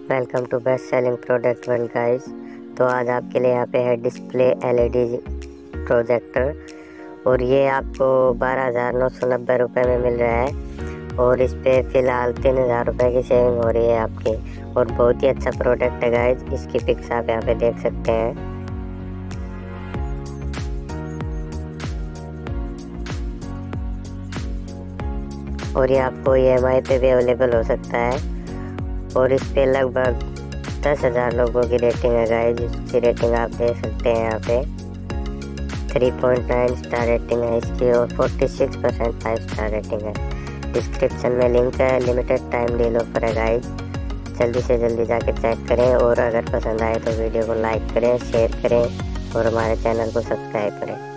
Welcome to best selling product world guys. तो आज आपके लिए यहाँ पे है डिस्प्ले एलईडी प्रोजेक्टर और ये आपको 12,990 रुपये में मिल रहा है और इस पे फ़िलहाल 3,000 रुपये की सेविंग हो रही है आपकी। और बहुत ही अच्छा प्रोडक्ट है गाइस, इसकी पिक्स आप यहाँ पे देख सकते हैं। और ये आपको EMI पे भी अवेलेबल हो सकता है और इस पे लगभग 10,000 लोगों की रेटिंग है गाइस। इसकी रेटिंग आप देख सकते हैं यहाँ पे 3.9 स्टार रेटिंग है इसकी और 46% 5 स्टार रेटिंग है। डिस्क्रिप्शन में लिंक है। लिमिटेड टाइम डील ऑफर है गाइस, जल्दी से जल्दी जाके चेक करें और अगर पसंद आए तो वीडियो को लाइक करें, शेयर करें और हमारे चैनल को सब्सक्राइब करें।